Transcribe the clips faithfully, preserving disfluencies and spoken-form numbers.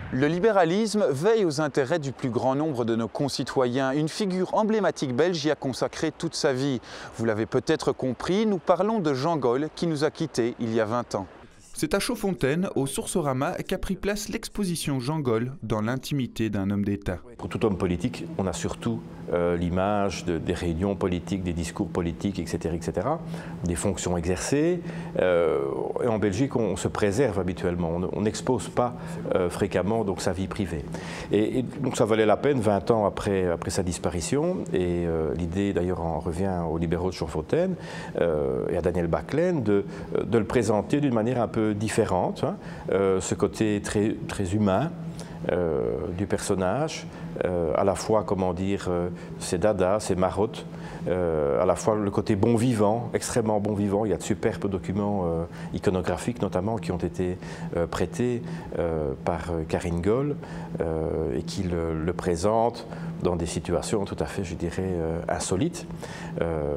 Le libéralisme veille aux intérêts du plus grand nombre de nos concitoyens. Une figure emblématique belge y a consacré toute sa vie. Vous l'avez peut-être compris, nous parlons de Jean Gol qui nous a quittés il y a vingt ans. C'est à Chaudfontaine, au Soursorama, qu'a pris place l'exposition Jean Gol dans l'intimité d'un homme d'État. Pour tout homme politique, on a surtout euh, l'image de, des réunions politiques, des discours politiques, et cetera, et cetera, des fonctions exercées. Euh, et en Belgique, on, on se préserve habituellement, on n'expose pas euh, fréquemment donc, sa vie privée. Et, et donc ça valait la peine, vingt ans après, après sa disparition, et euh, l'idée d'ailleurs en revient aux libéraux de Chaudfontaine euh, et à Daniel Bacquelaine, de, de le présenter d'une manière un peu différente, hein, euh, ce côté très, très humain euh, du personnage, euh, à la fois, comment dire, euh, ses dadas, ses marottes, euh, à la fois le côté bon vivant, extrêmement bon vivant. Il y a de superbes documents euh, iconographiques notamment qui ont été euh, prêtés euh, par Karine Gol euh, et qui le, le présentent dans des situations tout à fait, je dirais, euh, insolites. Euh,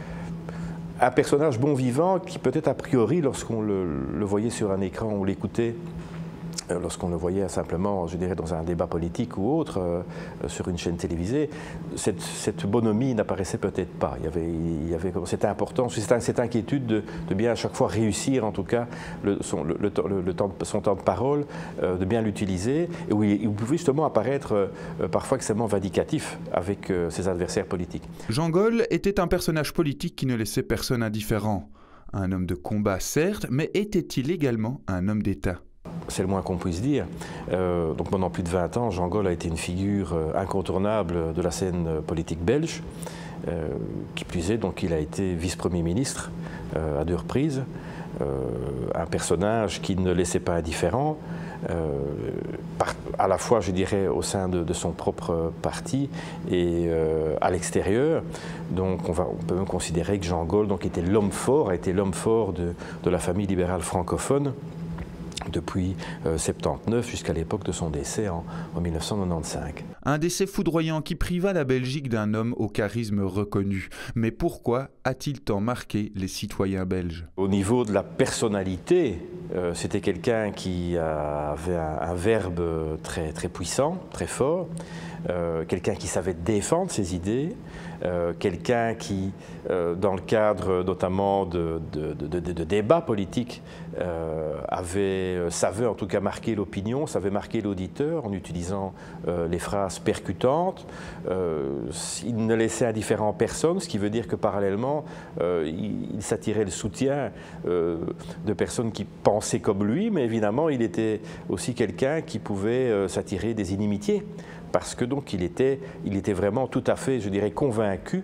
Un personnage bon vivant qui peut-être a priori, lorsqu'on le, le voyait sur un écran ou l'écoutait, euh, lorsqu'on le voyait simplement, je dirais, dans un débat politique ou autre, euh, sur une chaîne télévisée, cette, cette bonhomie n'apparaissait peut-être pas. Il y avait, il y avait cette importance, cette, cette inquiétude de, de bien à chaque fois réussir, en tout cas, le, son, le, le, le, le temps de, son temps de parole, euh, de bien l'utiliser, et où il, il pouvait justement apparaître euh, parfois extrêmement vindicatif avec euh, ses adversaires politiques. Jean Gol était un personnage politique qui ne laissait personne indifférent. Un homme de combat, certes, mais était-il également un homme d'État ? C'est le moins qu'on puisse dire. Euh, donc pendant plus de vingt ans, Jean Gol a été une figure incontournable de la scène politique belge. Euh, qui plus est, donc il a été vice-premier ministre euh, à deux reprises. Euh, un personnage qui ne laissait pas indifférent, euh, par, à la fois, je dirais, au sein de, de son propre parti et euh, à l'extérieur. Donc on, va, on peut même considérer que Jean Gol donc, était l'homme fort, a été l'homme fort de, de la famille libérale francophone depuis euh, soixante-dix-neuf jusqu'à l'époque de son décès en, en mille neuf cent quatre-vingt-quinze. Un décès foudroyant qui priva la Belgique d'un homme au charisme reconnu. Mais pourquoi a-t-il tant marqué les citoyens belges? Au niveau de la personnalité, euh, c'était quelqu'un qui avait un, un verbe très, très puissant, très fort, euh, quelqu'un qui savait défendre ses idées, euh, quelqu'un qui, euh, dans le cadre notamment de, de, de, de, de débats politiques, euh, avait, savait en tout cas marquer l'opinion, savait marquer l'auditeur en utilisant euh, les phrases percutantes. Euh, il ne laissait indifférent personne, ce qui veut dire que parallèlement, euh, il, il s'attirait le soutien euh, de personnes qui pensaient comme lui, mais évidemment, il était aussi quelqu'un qui pouvait euh, s'attirer des inimitiés, parce que donc il était, il était vraiment tout à fait, je dirais, convaincu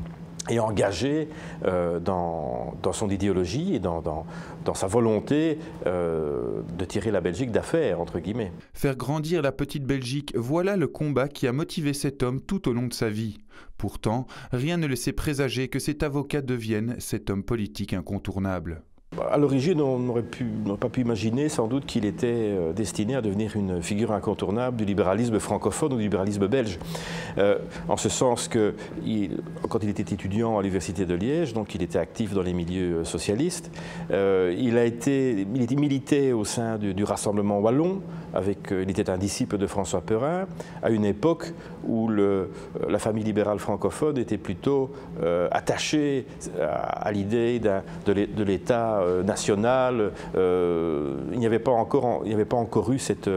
et engagé euh, dans, dans son idéologie et dans, dans, dans sa volonté euh, de tirer la Belgique d'affaire, entre guillemets. Faire grandir la petite Belgique, voilà le combat qui a motivé cet homme tout au long de sa vie. Pourtant, rien ne laissait présager que cet avocat devienne cet homme politique incontournable. À l'origine, on n'aurait pas pu imaginer sans doute qu'il était destiné à devenir une figure incontournable du libéralisme francophone ou du libéralisme belge. Euh, en ce sens que, il, quand il était étudiant à l'Université de Liège, donc il était actif dans les milieux socialistes, euh, il a été, il était milité au sein du, du Rassemblement Wallon, avec, il était un disciple de François Perrin, à une époque où le, la famille libérale francophone était plutôt euh, attachée à, à l'idée de l'État national. Euh, il n'y avait pas encore, il n'y avait pas encore eu cette,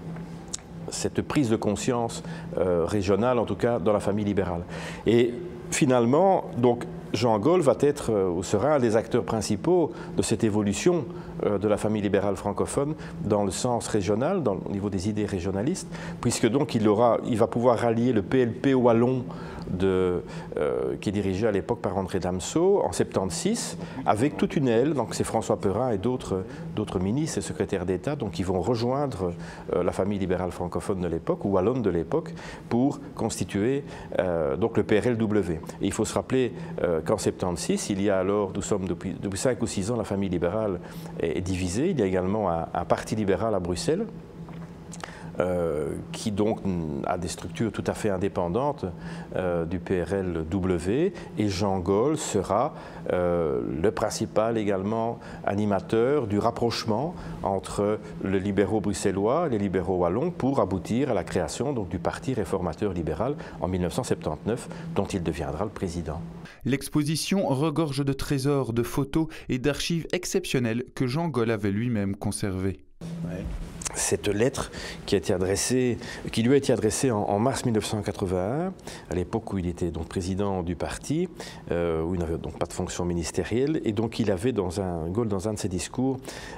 cette prise de conscience euh, régionale, en tout cas dans la famille libérale. Et finalement, donc, Jean Gol va être, ou sera un des acteurs principaux de cette évolution euh, de la famille libérale francophone dans le sens régional, dans, au niveau des idées régionalistes, puisque donc il, aura, il va pouvoir rallier le P L P wallon de, euh, qui est dirigé à l'époque par André Damso en soixante-seize, avec toute une aile, donc c'est François Perrin et d'autres ministres et secrétaires d'État, donc ils vont rejoindre euh, la famille libérale francophone de l'époque, ou wallonne de l'époque, pour constituer euh, donc le P R L W. Et il faut se rappeler euh, qu'en soixante-seize, il y a alors, nous sommes depuis, depuis cinq ou six ans, la famille libérale est, est divisée, il y a également un, un parti libéral à Bruxelles, euh, qui donc a des structures tout à fait indépendantes euh, du P R L W, et Jean Gol sera euh, le principal également animateur du rapprochement entre les libéraux bruxellois et les libéraux wallons pour aboutir à la création donc, du Parti réformateur libéral en mille neuf cent soixante-dix-neuf, dont il deviendra le président. L'exposition regorge de trésors, de photos et d'archives exceptionnelles que Jean Gol avait lui-même conservées. Ouais. Cette lettre qui, a été adressée, qui lui a été adressée en, en mars mille neuf cent quatre-vingt-un, à l'époque où il était donc président du parti, euh, où il n'avait donc pas de fonction ministérielle, et donc il avait dans un, Gol, dans un de ses discours,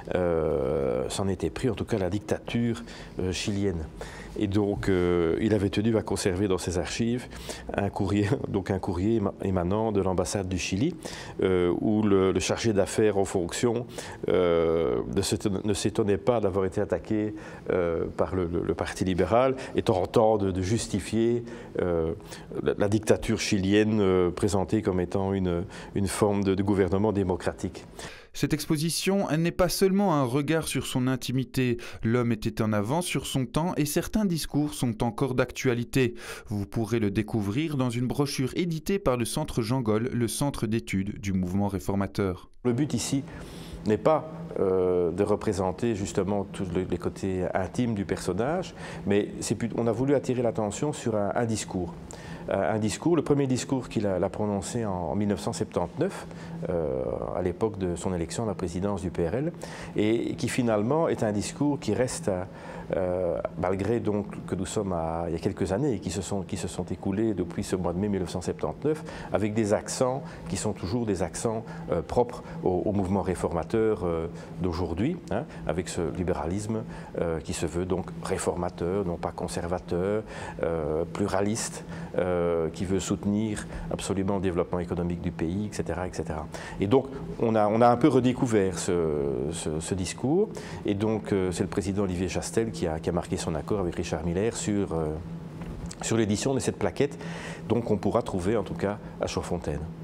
euh, s'en était pris en tout cas la dictature euh, chilienne. Et donc, euh, il avait tenu à conserver dans ses archives un courrier, donc un courrier émanant de l'ambassade du Chili, euh, où le, le chargé d'affaires en fonction euh, ne s'étonnait pas d'avoir été attaqué euh, par le, le, le Parti libéral, et tentant de, de justifier euh, la, la dictature chilienne euh, présentée comme étant une, une forme de, de gouvernement démocratique. Cette exposition n'est pas seulement un regard sur son intimité. L'homme était en avance sur son temps et certains discours sont encore d'actualité. Vous pourrez le découvrir dans une brochure éditée par le Centre Jean Gol, le centre d'études du mouvement réformateur. Le but ici n'est pas euh, de représenter justement tous les côtés intimes du personnage, mais on a voulu attirer l'attention sur un, un discours. Un discours, le premier discours qu'il a, a prononcé en, en mille neuf cent soixante-dix-neuf, euh, à l'époque de son élection à la présidence du P R L, et qui finalement est un discours qui reste, à, euh, malgré donc que nous sommes à, il y a quelques années, et qui se sont, qui se sont écoulées depuis ce mois de mai mille neuf cent soixante-dix-neuf, avec des accents qui sont toujours des accents euh, propres au, au mouvement réformateur euh, d'aujourd'hui, hein, avec ce libéralisme euh, qui se veut donc réformateur, non pas conservateur, euh, pluraliste, euh, qui veut soutenir absolument le développement économique du pays, et cetera, et cetera. Et donc, on a, on a un peu redécouvert ce, ce, ce discours, et donc euh, c'est le président Olivier Chastel qui a, qui a marqué son accord avec Richard Miller sur, euh, sur l'édition de cette plaquette, donc on pourra trouver en tout cas à Chaudfontaine.